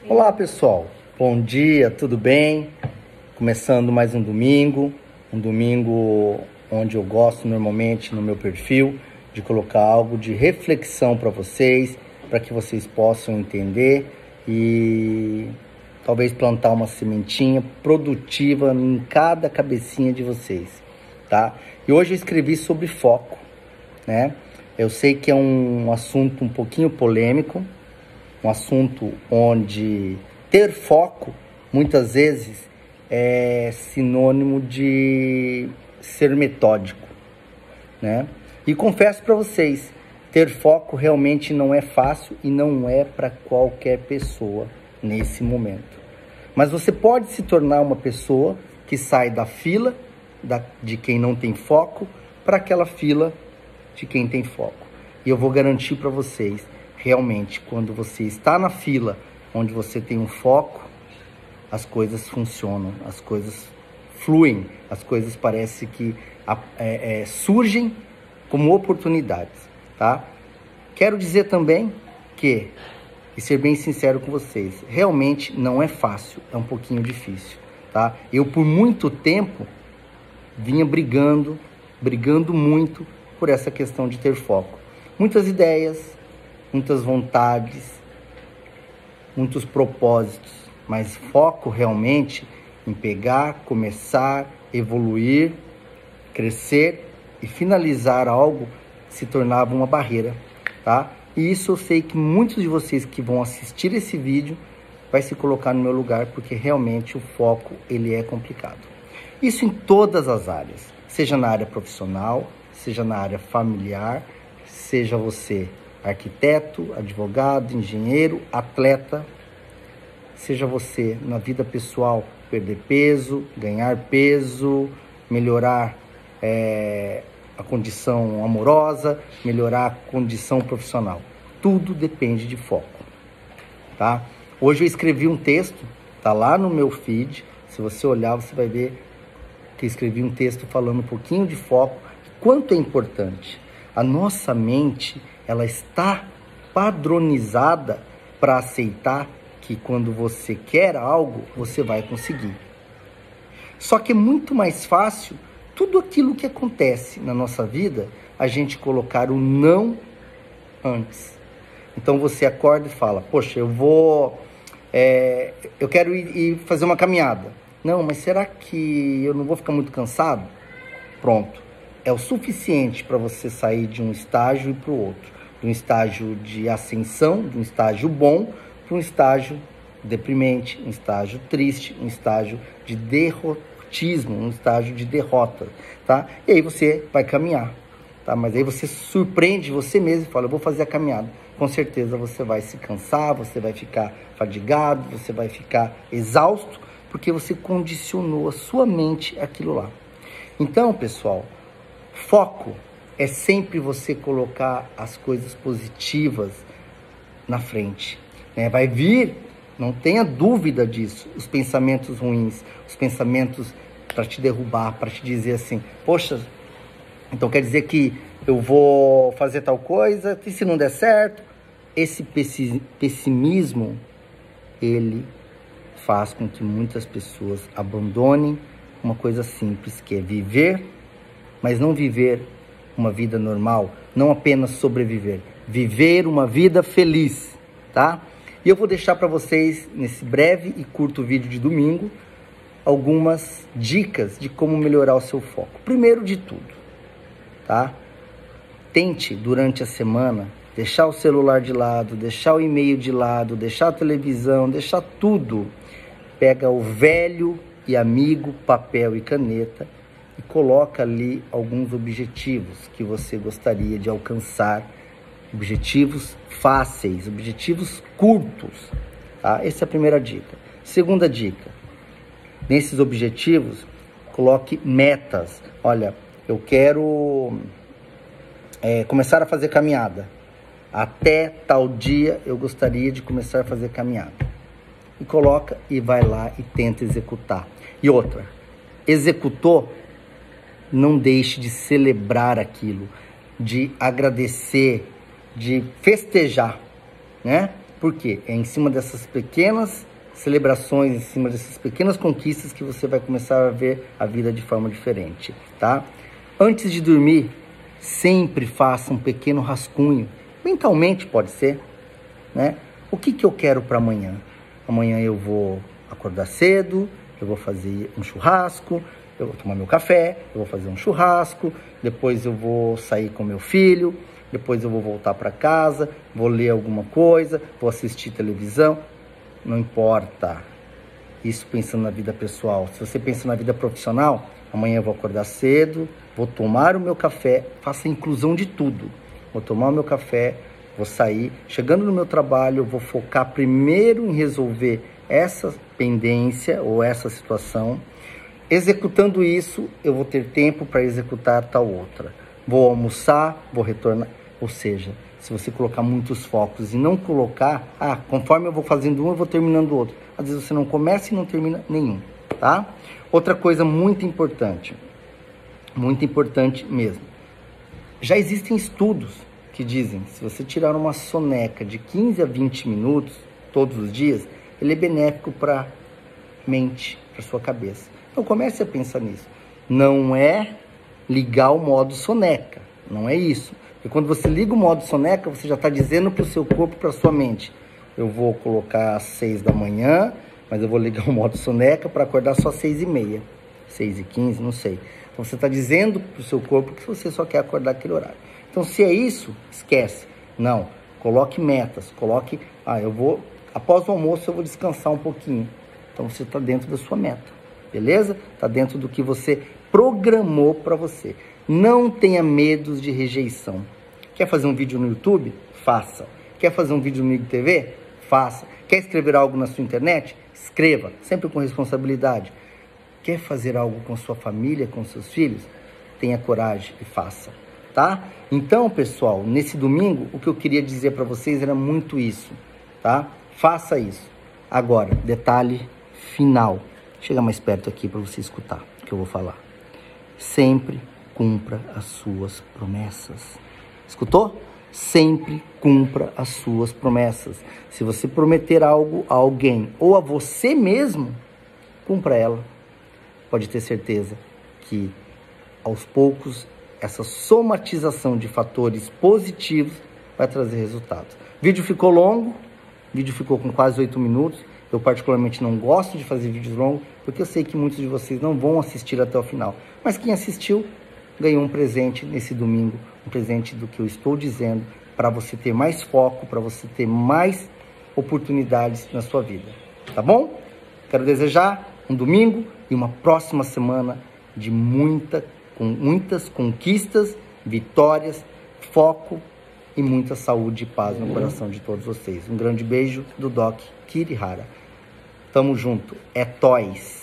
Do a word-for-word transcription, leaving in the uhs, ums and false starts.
Olá pessoal, bom dia, tudo bem? Começando mais um domingo, um domingo onde eu gosto normalmente no meu perfil de colocar algo de reflexão para vocês, para que vocês possam entender e talvez plantar uma sementinha produtiva em cada cabecinha de vocês, tá? E hoje eu escrevi sobre foco, né? Eu sei que é um assunto um pouquinho polêmico, um assunto onde ter foco, muitas vezes, é sinônimo de ser metódico, né? E confesso para vocês, ter foco realmente não é fácil e não é para qualquer pessoa nesse momento. Mas você pode se tornar uma pessoa que sai da fila da, de quem não tem foco para aquela fila de quem tem foco. E eu vou garantir para vocês, realmente, quando você está na fila, onde você tem um foco, as coisas funcionam, as coisas fluem, as coisas parecem que é, é, surgem como oportunidades, tá? Quero dizer também que, e ser bem sincero com vocês, realmente não é fácil, é um pouquinho difícil, tá? Eu, por muito tempo, vinha brigando, brigando muito por essa questão de ter foco. Muitas ideias, muitas vontades, muitos propósitos, mas foco realmente em pegar, começar, evoluir, crescer e finalizar algo se tornava uma barreira, tá? E isso eu sei que muitos de vocês que vão assistir esse vídeo vai se colocar no meu lugar, porque realmente o foco ele é complicado. Isso em todas as áreas, seja na área profissional, seja na área familiar, seja você arquiteto, advogado, engenheiro, atleta, seja você na vida pessoal, perder peso, ganhar peso, melhorar é, a condição amorosa, melhorar a condição profissional. Tudo depende de foco, tá? Hoje eu escrevi um texto, tá lá no meu feed, se você olhar você vai ver que eu escrevi um texto falando um pouquinho de foco, quanto é importante. A nossa mente, ela está padronizada para aceitar que quando você quer algo, você vai conseguir. Só que é muito mais fácil tudo aquilo que acontece na nossa vida, a gente colocar o não antes. Então você acorda e fala, poxa, eu vou, é, eu quero ir, ir fazer uma caminhada. Não, mas será que eu não vou ficar muito cansado? Pronto. É o suficiente para você sair de um estágio e para o outro. De um estágio de ascensão, de um estágio bom, para um estágio deprimente, um estágio triste, um estágio de derrotismo, um estágio de derrota, tá? E aí você vai caminhar, tá? Mas aí você surpreende você mesmo e fala, eu vou fazer a caminhada. Com certeza você vai se cansar, você vai ficar fadigado, você vai ficar exausto, porque você condicionou a sua mente àquilo lá. Então, pessoal, foco é sempre você colocar as coisas positivas na frente, né? Vai vir, não tenha dúvida disso, os pensamentos ruins, os pensamentos para te derrubar, para te dizer assim, poxa, então quer dizer que eu vou fazer tal coisa, e se não der certo? Esse pessimismo, ele faz com que muitas pessoas abandonem uma coisa simples, que é viver, mas não viver uma vida normal, não apenas sobreviver, viver uma vida feliz, tá? E eu vou deixar para vocês, nesse breve e curto vídeo de domingo, algumas dicas de como melhorar o seu foco. Primeiro de tudo, tá? Tente, durante a semana, deixar o celular de lado, deixar o e-mail de lado, deixar a televisão, deixar tudo. Pega o velho e amigo papel e caneta e coloca ali alguns objetivos que você gostaria de alcançar, objetivos fáceis, objetivos curtos, tá? Essa é a primeira dica. Segunda dica, nesses objetivos, coloque metas. Olha, eu quero é, começar a fazer caminhada. Até tal dia eu gostaria de começar a fazer caminhada. E coloca e vai lá e tenta executar. E outra, executou, não deixe de celebrar aquilo, de agradecer, de festejar, né? Por quê? É em cima dessas pequenas celebrações, em cima dessas pequenas conquistas que você vai começar a ver a vida de forma diferente, tá? Antes de dormir, sempre faça um pequeno rascunho, mentalmente pode ser, né? O que que eu quero para amanhã? Amanhã eu vou acordar cedo, eu vou fazer um churrasco, eu vou tomar meu café, eu vou fazer um churrasco, depois eu vou sair com meu filho, depois eu vou voltar para casa, vou ler alguma coisa, vou assistir televisão. Não importa. Isso pensando na vida pessoal. Se você pensa na vida profissional, amanhã eu vou acordar cedo, vou tomar o meu café, faça a inclusão de tudo. Vou tomar o meu café, vou sair. Chegando no meu trabalho, eu vou focar primeiro em resolver essa pendência ou essa situação. Executando isso, eu vou ter tempo para executar tal outra. Vou almoçar, vou retornar. Ou seja, se você colocar muitos focos e não colocar, ah, conforme eu vou fazendo um, eu vou terminando o outro. Às vezes você não começa e não termina nenhum, tá? Outra coisa muito importante, muito importante mesmo. Já existem estudos que dizem, se você tirar uma soneca de quinze a vinte minutos, todos os dias, ele é benéfico para a mente, para sua cabeça. Então comece a pensar nisso. Não é ligar o modo soneca, não é isso. E quando você liga o modo soneca, você já está dizendo para o seu corpo, para a sua mente, eu vou colocar às seis da manhã, mas eu vou ligar o modo soneca para acordar só às seis e meia, seis e quinze, não sei. Então você está dizendo para o seu corpo que você só quer acordar aquele horário. Então se é isso, esquece. Não, coloque metas, coloque, ah, eu vou, após o almoço eu vou descansar um pouquinho. Então você está dentro da sua meta, beleza? Está dentro do que você programou para você. Não tenha medos de rejeição. Quer fazer um vídeo no YouTube? Faça. Quer fazer um vídeo no I G T V? Faça. Quer escrever algo na sua internet? Escreva, sempre com responsabilidade. Quer fazer algo com sua família, com seus filhos? Tenha coragem e faça, tá? Então, pessoal, nesse domingo, o que eu queria dizer para vocês era muito isso, tá? Faça isso. Agora, detalhe final. Chega mais perto aqui para você escutar o que eu vou falar. Sempre cumpra as suas promessas. Escutou? Sempre cumpra as suas promessas. Se você prometer algo a alguém ou a você mesmo, cumpra ela. Pode ter certeza que, aos poucos, essa somatização de fatores positivos vai trazer resultados. O vídeo ficou longo, o vídeo ficou com quase oito minutos. Eu particularmente não gosto de fazer vídeos longos, porque eu sei que muitos de vocês não vão assistir até o final. Mas quem assistiu, ganhou um presente nesse domingo, um presente do que eu estou dizendo, para você ter mais foco, para você ter mais oportunidades na sua vida. Tá bom? Quero desejar um domingo e uma próxima semana de muita, com muitas conquistas, vitórias, foco e muita saúde e paz no coração de todos vocês. Um grande beijo do Doc Kirihara. Tamo junto. É Toys.